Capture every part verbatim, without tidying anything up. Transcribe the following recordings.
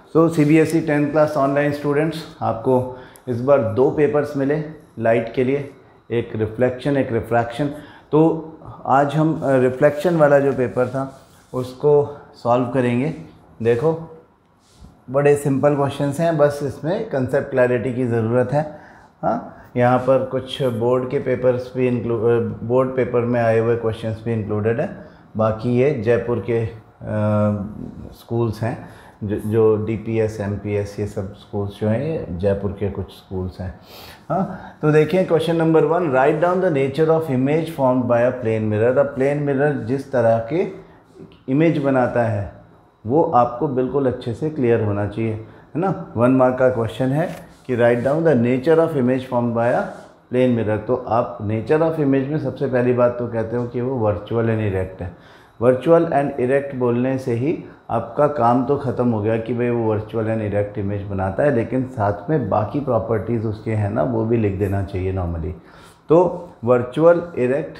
सो C B S E tenth class online students, आपको इस बार दो पेपर्स मिले लाइट के लिए, एक रिफ्लेक्शन एक रिफ्रैक्शन। तो आज हम रिफ्लेक्शन वाला जो पेपर था उसको सॉल्व करेंगे। देखो बड़े सिंपल क्वेश्चंस हैं, बस इसमें कंसेप्ट क्लैरिटी की ज़रूरत है। हाँ, यहाँ पर कुछ बोर्ड के पेपर्स भी इंक्लूड बोर्ड पेपर में आए हुए क्वेश्चंस भी इंक्लूडेड है। बाकी ये जयपुर के स्कूल्स हैं जो जो D P S M P S ये सब स्कूल्स जो हैं ये जयपुर के कुछ स्कूल्स हैं। हाँ, तो देखिए question number one, write down the nature of image formed by a plane mirror. A plane mirror जिस तरह के इमेज बनाता है वो आपको बिल्कुल अच्छे से क्लियर होना चाहिए, है ना। वन मार्क का क्वेश्चन है कि write down the nature of image formed by a plane mirror. तो आप नेचर ऑफ इमेज में सबसे पहली बात तो कहते हो कि वो वर्चुअल एंड इरेक्ट है। वर्चुअल एंड इरेक्ट बोलने से ही आपका काम तो ख़त्म हो गया कि भाई वो वर्चुअल एंड इरेक्ट इमेज बनाता है, लेकिन साथ में बाकी प्रॉपर्टीज़ उसके हैं ना, वो भी लिख देना चाहिए नॉर्मली। तो वर्चुअल इरेक्ट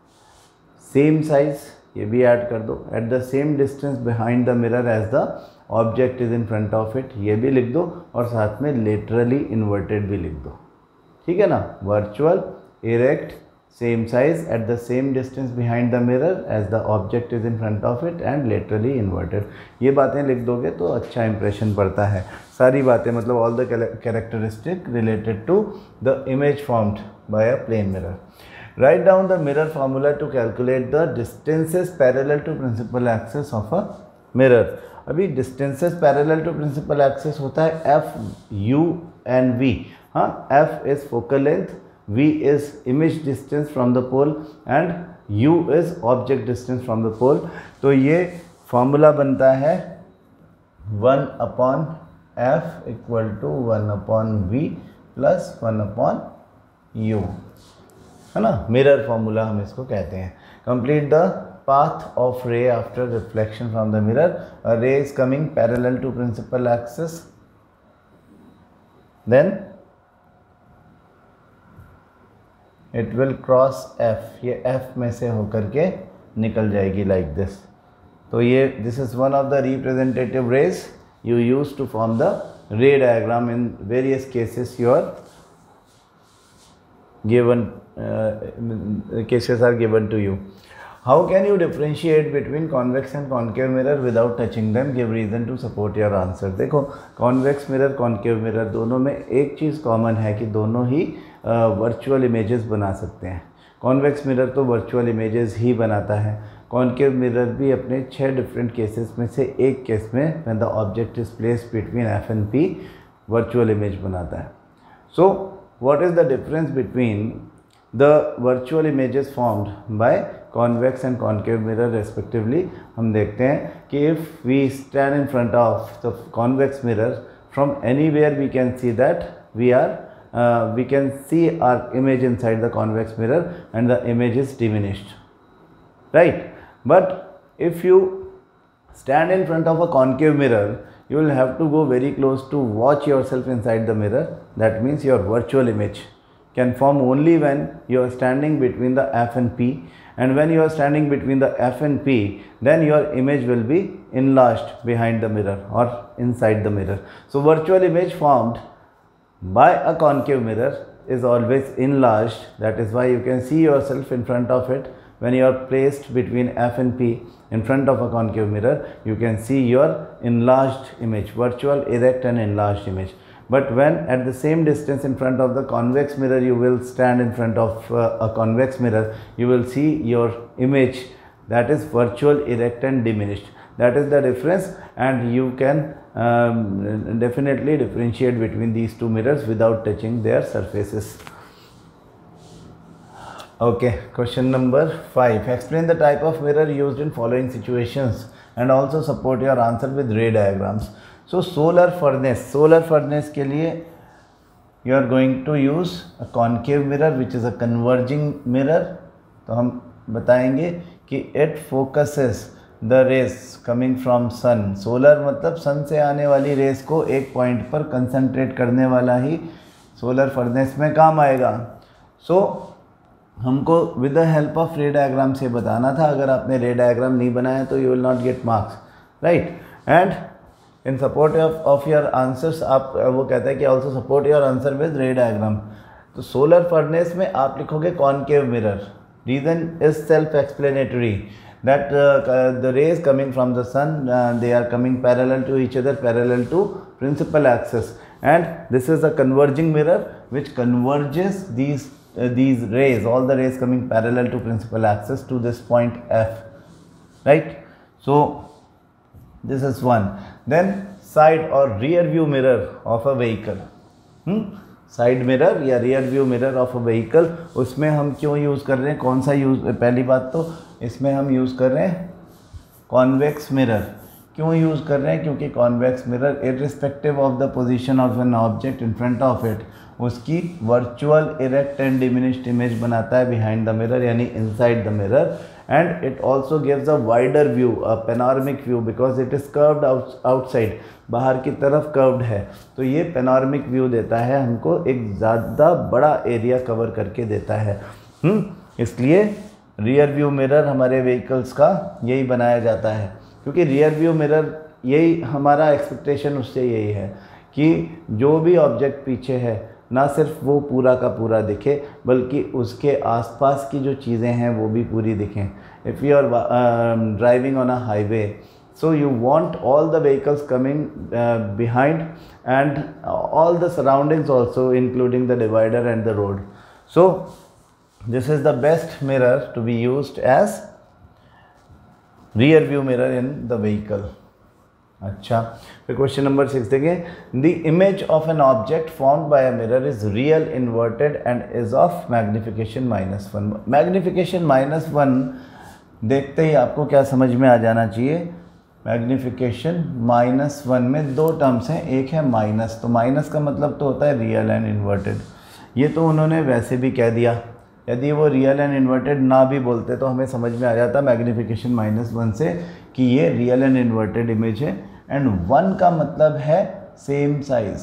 सेम साइज़ ये भी ऐड कर दो, at the same distance behind the mirror as the object is in front of it ये भी लिख दो, और साथ में लेटरली इन्वर्टेड भी लिख दो, ठीक है ना। Virtual erect same size at the same distance behind the mirror as the object is in front of it and laterally inverted, ये बातें लिख दोगे तो अच्छा इंप्रेशन पड़ता है। सारी बातें मतलब all the characteristic related to the image formed by a plane mirror. Write down the mirror formula to calculate the distances parallel to principal axis of a mirror. अभी distances parallel to principal axis होता है f u and v. हाँ, f is focal length, v is image distance from the pole and u is object distance from the pole। तो ये formula बनता है one upon f equal to one upon v plus one upon u, है ना। Mirror formula हम इसको कहते हैं। Complete the path of ray after reflection from the mirror। A ray is coming parallel to principal axis, then it will cross f, ये f में से होकर के निकल जाएगी like this। तो ये this is one of the representative rays you use to form the ray diagram in various cases you are given uh, cases are given to you। How can you differentiate between convex and concave mirror without touching them? Give reason to support your answer। देखो convex mirror concave mirror दोनों में एक चीज़ common है कि दोनों ही virtual images बना सकते हैं। कॉन्वेक्स मिरर तो वर्चुअल इमेजेस ही बनाता है, कॉन्केव मिरर भी अपने छः डिफरेंट केसेस में से एक केस में when the object is placed between f and p virtual image बनाता है। So what is the difference between the virtual images formed by convex and concave mirror respectively? हम देखते हैं कि if we stand in front of the convex mirror from anywhere we can see that we are Uh, we can see our image inside the convex mirror and the image is diminished, right? But if you stand in front of a concave mirror you will have to go very close to watch yourself inside the mirror। That means your virtual image can form only when you are standing between the F and P, and when you are standing between the F and P then your image will be enlarged behind the mirror or inside the mirror। So virtual image formed by a concave mirror is always enlarged, that is why you can see yourself in front of it when you are placed between F and P in front of a concave mirror, you can see your enlarged image, virtual erect and enlarged image। But when at the same distance in front of the convex mirror you will stand in front of uh, a convex mirror, you will see your image that is virtual erect and diminished। That is the difference, and you can um, definitely differentiate between these two mirrors without touching their surfaces। Okay, question number five, explain the type of mirror used in following situations and also support your answer with ray diagrams। So solar furnace, solar furnace के लिए you are going to use a concave mirror which is a converging mirror। तो हम बताएंगे कि it focuses the rays coming from sun. Solar मतलब sun से आने वाली रेस को एक पॉइंट पर कंसंट्रेट करने वाला ही सोलर फर्नेस में काम आएगा। सो so, हमको with the help of ray diagram से बताना था। अगर आपने रे डायग्राम नहीं बनाया तो you will not get marks, right. And in support of your answers आप वो कहते हैं कि also support your answer with ray diagram. तो सोलर फर्नेस में आप लिखोगे concave mirror. Reason is self explanatory that uh, the rays coming from the sun uh, they are coming parallel to each other, parallel to principal axis, and this is a converging mirror which converges these uh, these rays, all the rays coming parallel to principal axis to this point F, right? So this is one. Then side or rear view mirror of a vehicle. hmm? Side mirror या rear view mirror of a vehicle, उसमें हम क्यों use कर रहे हैं, कौन सा use, पहली बात तो इसमें हम यूज़ कर रहे हैं कॉन्वेक्स मिरर। क्यों यूज़ कर रहे हैं, क्योंकि convex mirror irrespective of the position of an object in front of it उसकी virtual erect and diminished image बनाता है बिहाइंड द मिरर, यानी inside the mirror, and it also gives a wider view, a panoramic view, because it is curved out, outside, बाहर की तरफ curved है, तो ये पेनोरामिक व्यू देता है हमको, एक ज़्यादा बड़ा एरिया कवर करके देता है। हम्म इसलिए रियर व्यू मिरर हमारे व्हीकल्स का यही बनाया जाता है, क्योंकि रियर व्यू मिरर यही हमारा एक्सपेक्टेशन उससे यही है कि जो भी ऑब्जेक्ट पीछे है ना सिर्फ वो पूरा का पूरा दिखे, बल्कि उसके आसपास की जो चीज़ें हैं वो भी पूरी दिखें। If you are driving on a highway, so you want all the vehicles coming uh, behind and all the surroundings also, including the divider and the road. So this is the best mirror to be used as rear view mirror in the vehicle. अच्छा, फिर question number six देखें। The image of an object formed by a mirror is real inverted and is of magnification minus one. Magnification minus one देखते ही आपको क्या समझ में आ जाना चाहिए, मैग्निफिकेशन माइनस वन में दो टर्म्स हैं, एक है माइनस, तो माइनस का मतलब तो होता है रियल एंड इन्वर्टेड। ये तो उन्होंने वैसे भी कह दिया, यदि वो रियल एंड इन्वर्टेड ना भी बोलते तो हमें समझ में आ जाता मैग्निफिकेशन माइनस वन से कि ये रियल एंड इन्वर्टेड इमेज है, एंड वन का मतलब है same size,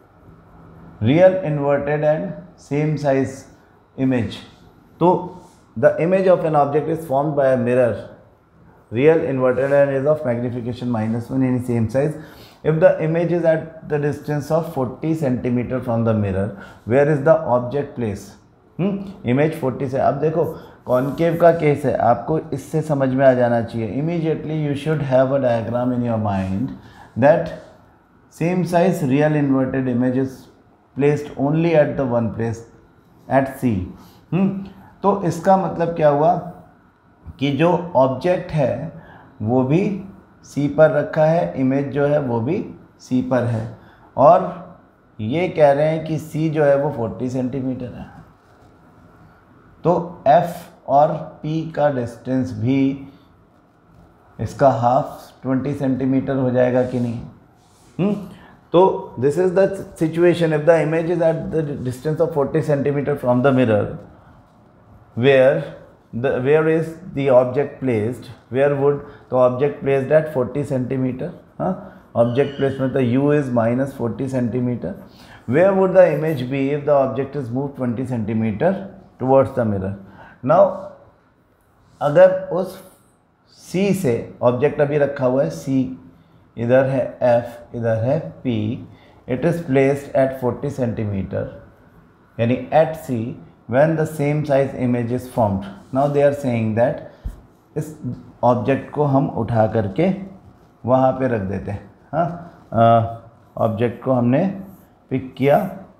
real inverted and same size image. तो the image of an object is formed by a mirror, real inverted and is of magnification minus one in same size if the image is at the distance of forty centimeter from the mirror, where is the object place? hmm? image forty से, अब देखो concave का case है, आपको इससे समझ में आ जाना चाहिए। immediately you should have a diagram in your mind that same size real inverted image is placed only at the one place at C। hmm? तो इसका मतलब क्या हुआ कि जो ऑब्जेक्ट है वो भी सी पर रखा है, इमेज जो है वो भी सी पर है, और ये कह रहे हैं कि सी जो है वो चालीस सेंटीमीटर है, तो एफ और पी का डिस्टेंस भी इसका हाफ बीस सेंटीमीटर हो जाएगा कि नहीं? हुँ? तो this is the situation if the image is at the distance of चालीस centimetre from the mirror, where The where is the object placed? Where would the object placed at forty centimeter? Huh? Object placement the U is minus forty centimeter. Where would the image be if the object is moved twenty centimeter towards the mirror? Now, अगर उस C से object अभी रखा हुआ है C, इधर है F, इधर है P, it is placed at forty centimeter, यानी at C when the same size image is formed. Now they are saying that इस ऑब्जेक्ट को हम उठा करके वहाँ पे रख देते हैं। हाँ, ऑब्जेक्ट को हमने पिक किया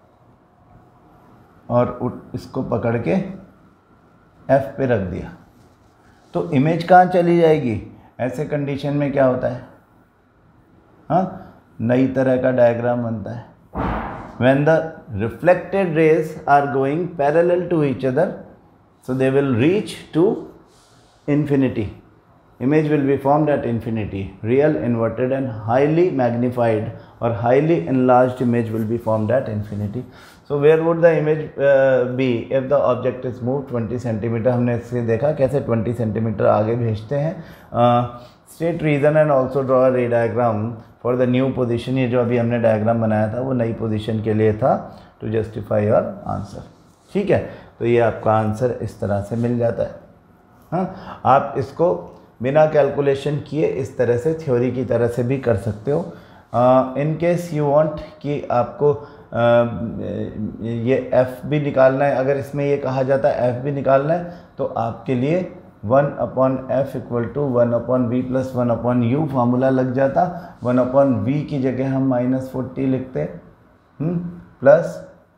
और उठ इसको पकड़ के F पे रख दिया, तो इमेज कहाँ चली जाएगी? ऐसे कंडीशन में क्या होता है, हाँ, नई तरह का डायग्राम बनता है। When the reflected rays are going parallel to each other, so they will reach to infinity. Image will be formed at infinity. Real, inverted and highly magnified or highly enlarged image will be formed at infinity. So where would the image uh, be if the object is moved twenty centimeter? हमने इससे देखा कैसे twenty centimeter आगे भेजते हैं। uh, State reason and also draw a ray diagram for the new position। ये जो अभी हमने डायग्राम बनाया था वो नई पोजीशन के लिए था, टू जस्टिफाई योर आंसर। ठीक है, तो ये आपका आंसर इस तरह से मिल जाता है। हाँ, आप इसको बिना कैलकुलेशन किए इस तरह से थ्योरी की तरह से भी कर सकते हो। इन केस यू वांट कि आपको uh, ये f भी निकालना है, अगर इसमें ये कहा जाता है f भी निकालना है तो आपके लिए one upon f equal to one upon v plus one upon u formula लग जाता। वन अपॉन वी की जगह हम माइनस फोर्टी लिखते प्लस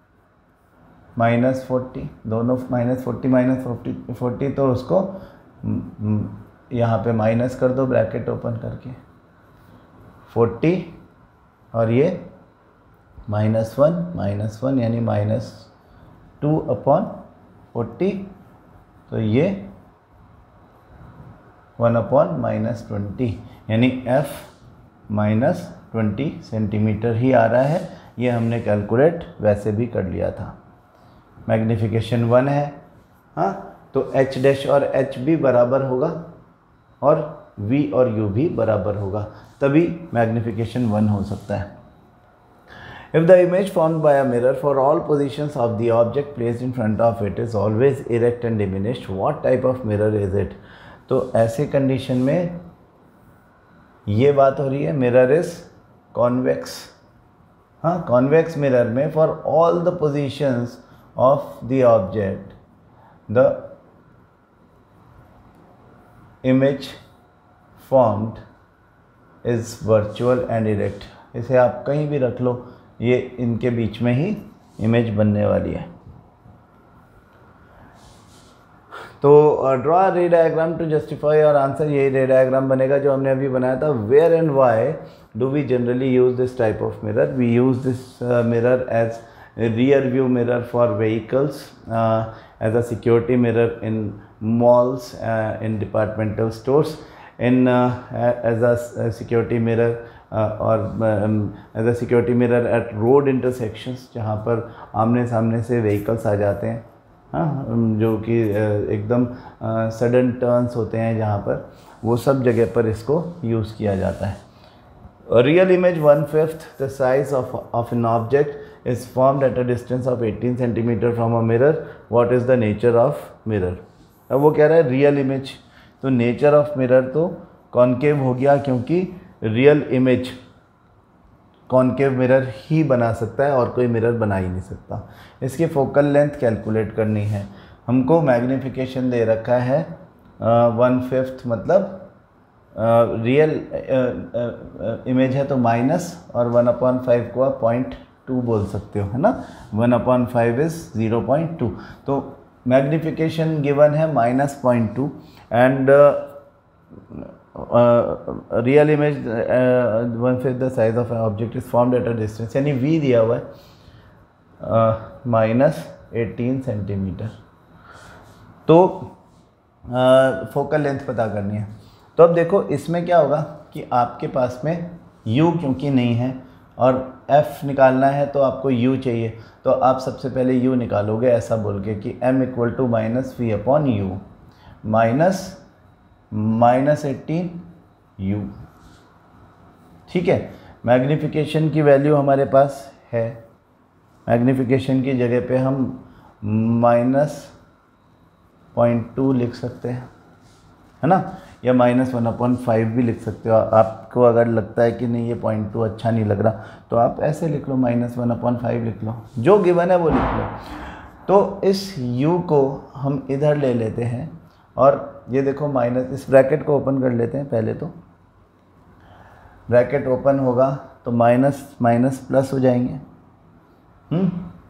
माइनस फोर्टी, दोनों minus forty minus forty forty तो उसको यहाँ पे माइनस कर दो ब्रैकेट ओपन करके, फोर्टी और ये माइनस वन माइनस वन यानी माइनस टू अपॉन फोर्टी, तो ये वन अपॉन माइनस ट्वेंटी यानी f माइनस ट्वेंटी सेंटीमीटर ही आ रहा है। ये हमने कैलकुलेट वैसे भी कर लिया था। मैग्नीफिकेशन वन है, हाँ, तो h डैश और h भी बराबर होगा और v और u भी बराबर होगा, तभी मैग्नीफिकेशन वन हो सकता है। If the image formed by a mirror for all positions of the object placed in front of it is always erect and diminished, what type of mirror is it? तो ऐसे condition में ये बात हो रही है मिरर इज कॉन्वेक्स। हाँ, convex mirror में for all the positions of the object the image formed is virtual and erect. इसे आप कहीं भी रख लो, ये इनके बीच में ही इमेज बनने वाली है। तो draw ray diagram to justify और आंसर, यही रे डायग्राम बनेगा जो हमने अभी बनाया था। Where and why do we generally use this type of mirror? We use this mirror as rear view mirror for vehicles, as a security mirror in malls, uh, in departmental stores, in uh, as a security mirror uh, or um, as a security mirror at road intersections, जहाँ पर आमने सामने से vehicles आ जाते हैं, हाँ, जो कि एकदम सडन टर्न्स होते हैं जहाँ पर, वो सब जगह पर इसको यूज़ किया जाता है. A real image one fifth the size of of an object is formed at a distance of eighteen centimeter from a mirror. What is the nature of mirror? अब वो कह रहा है रियल इमेज, तो nature of mirror तो concave हो गया, क्योंकि रियल इमेज कॉन्केव मिरर ही बना सकता है और कोई मिरर बना ही नहीं सकता. इसकी फोकल लेंथ कैलकुलेट करनी है हमको. मैग्नीफिकेशन दे रखा है वन फिफ्थ, मतलब रियल इमेज है तो माइनस, और वन अपॉन फाइव को आप पॉइंट टू बोल सकते हो, है ना. One upon five is zero point two, तो मैग्नीफिकेशन गिवन है minus point two, and real image one fifth the size of object is formed at a distance, यानी वी दिया हुआ है माइनस एटीन सेंटीमीटर. तो फोकल uh, लेंथ पता करनी है. तो अब देखो इसमें क्या होगा कि आपके पास में u क्योंकि नहीं है और f निकालना है तो आपको u चाहिए, तो आप सबसे पहले u निकालोगे ऐसा बोल के कि m equal to minus v upon u, minus minus eighteen u. ठीक है, मैग्नीफिकेशन की वैल्यू हमारे पास है, मैग्नीफिकेशन की जगह पे हम माइनस पॉइंट टू लिख सकते हैं, है ना, या माइनस वन अपॉइंट फाइव भी लिख सकते हो. आपको अगर लगता है कि नहीं ये पॉइंट टू अच्छा नहीं लग रहा तो आप ऐसे लिख लो, माइनस वन अपॉइंट फाइव लिख लो, जो गिवन है वो लिख लो. तो इस u को हम इधर ले लेते हैं और ये देखो माइनस, इस ब्रैकेट को ओपन कर लेते हैं पहले. तो ब्रैकेट ओपन होगा तो माइनस माइनस प्लस हो जाएंगे. हम्म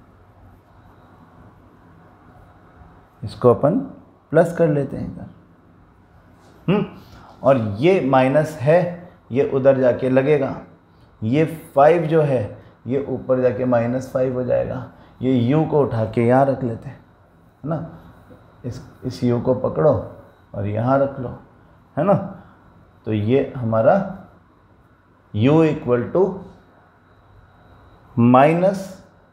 इसको अपन प्लस कर लेते हैं इधर. हम्म और ये माइनस है, ये उधर जाके लगेगा, ये फाइव जो है ये ऊपर जाके माइनस फाइव हो जाएगा. ये u को उठा के यहाँ रख लेते हैं, है ना. इस इस u को पकड़ो और यहाँ रख लो, है ना. तो ये हमारा u equal to minus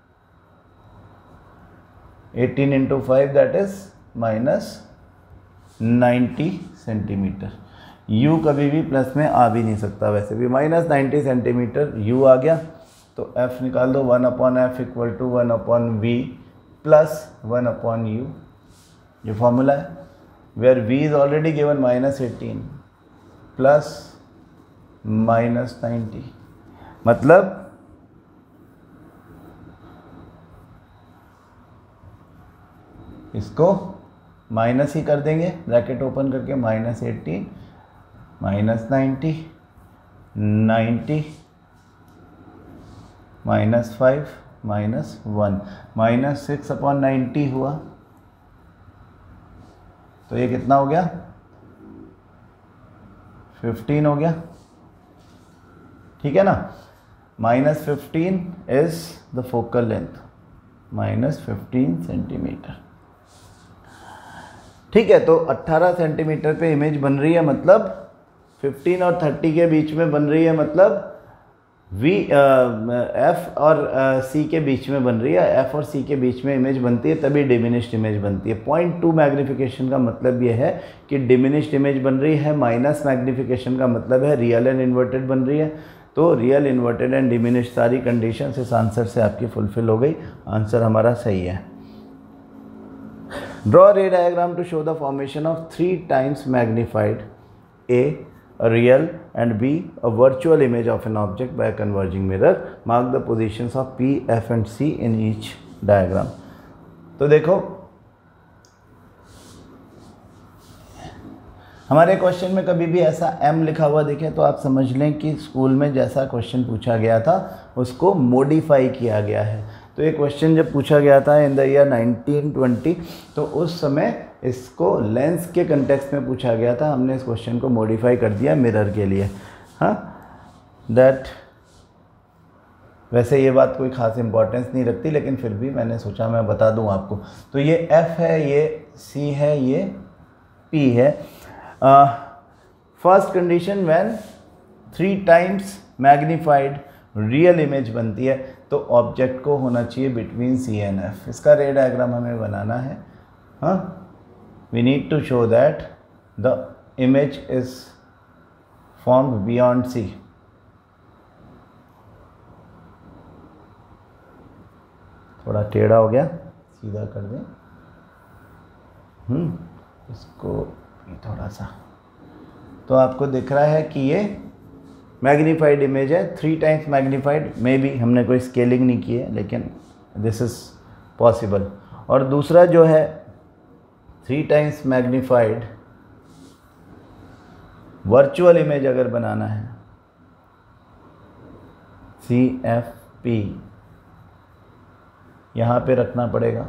eighteen into five, that is minus ninety centimetre. u कभी भी प्लस में आ भी नहीं सकता, वैसे भी माइनस नाइन्टी सेंटीमीटर u आ गया. तो f निकाल दो, one upon f equal to one upon v plus one upon u. ये फॉर्मूला है where v is already given minus eighteen plus minus ninety. मतलब इसको माइनस ही कर देंगे, ब्रैकेट ओपन करके, minus eighteen minus ninety ninety minus five minus one minus six upon ninety हुआ, तो ये कितना हो गया, फिफ्टीन हो गया, ठीक है ना। Minus fifteen is the focal length, minus fifteen centimetre, ठीक है। तो अट्ठारह सेंटीमीटर पे इमेज बन रही है, मतलब फिफ्टीन और थर्टी के बीच में बन रही है, मतलब वी एफ और सी uh, के बीच में बन रही है, एफ और सी के बीच में इमेज बनती है, तभी डिमिनिश्ड इमेज बनती है। पॉइंट टू मैग्नीफिकेशन का मतलब ये है कि डिमिनिश्ड इमेज बन रही है, माइनस मैग्नीफिकेशन का मतलब है रियल एंड इन्वर्टेड बन रही है। तो रियल, इन्वर्टेड एंड डिमिनिश्ड सारी कंडीशन इस आंसर से आपकी फुलफिल हो गई, आंसर हमारा सही है। Draw ray diagram to show the formation of three times magnified a a real and B a virtual image of an object by a converging mirror. Mark the positions of P, F and C in each diagram. तो देखो हमारे question में कभी भी ऐसा M लिखा हुआ दिखे तो आप समझ लें कि स्कूल में जैसा क्वेश्चन पूछा गया था उसको मॉडिफाई किया गया है। तो ये क्वेश्चन जब पूछा गया था in the year nineteen twenty, तो उस समय इसको लेंस के कंटेक्स्ट में पूछा गया था, हमने इस क्वेश्चन को मॉडिफाई कर दिया मिरर के लिए। हाँ, दैट वैसे ये बात कोई ख़ास इंपॉर्टेंस नहीं रखती, लेकिन फिर भी मैंने सोचा मैं बता दूं आपको। तो ये F है, ये C है, ये P है। First condition when three times magnified real image बनती है तो ऑब्जेक्ट को होना चाहिए बिटवीन C एंड F। इसका रे डायग्राम हमें बनाना है। हाँ, we need to show that the image is formed beyond C. थोड़ा टेढ़ा हो गया, सीधा कर दें। हम्म इसको थोड़ा सा, तो आपको दिख रहा है कि ये मैग्नीफाइड इमेज है, three times magnified. Maybe हमने कोई स्केलिंग नहीं की है, लेकिन दिस इज़ पॉसिबल। और दूसरा जो है three times magnified virtual image अगर बनाना है, सी एफ पी यहाँ पे रखना पड़ेगा,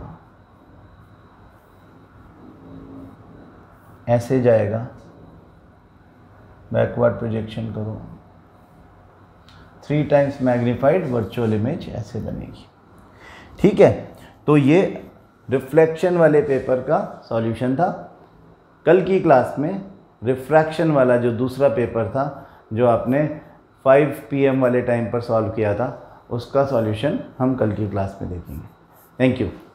ऐसे जाएगा, बैकवर्ड प्रोजेक्शन करो, three times magnified virtual image ऐसे बनेगी। ठीक है, तो ये रिफ्लेक्शन वाले पेपर का सॉल्यूशन था। कल की क्लास में रिफ्रैक्शन वाला जो दूसरा पेपर था, जो आपने फाइव पी एम वाले टाइम पर सॉल्व किया था, उसका सॉल्यूशन हम कल की क्लास में देखेंगे। Thank you.